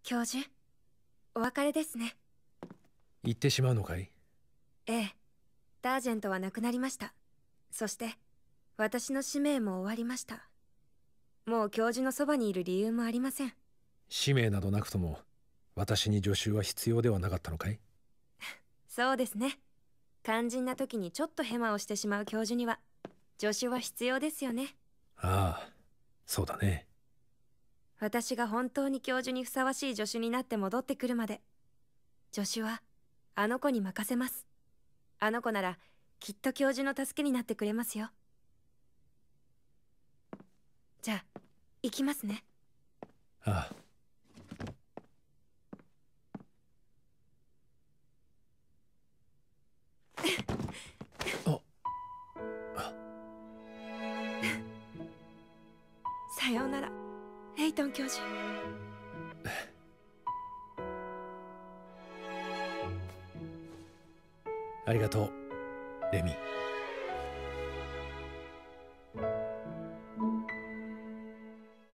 教授、お別れですね。 行ってしまうのかい？ ええ、ダージェントは亡くなりました。そして私の使命も終わりました。もう教授のそばにいる理由もありません。 使命などなくとも私に助手は必要ではなかったのかい？ そうですね。肝心な時にちょっとヘマをしてしまう教授には助手は必要ですよね。 ああ、そうだね。 私が本当に教授にふさわしい助手になって戻ってくるまで、助手はあの子に任せます。あの子ならきっと教授の助けになってくれますよ。じゃあ行きますね。 ああ。 さようなら、レイトン教授。 ありがとう、レミ。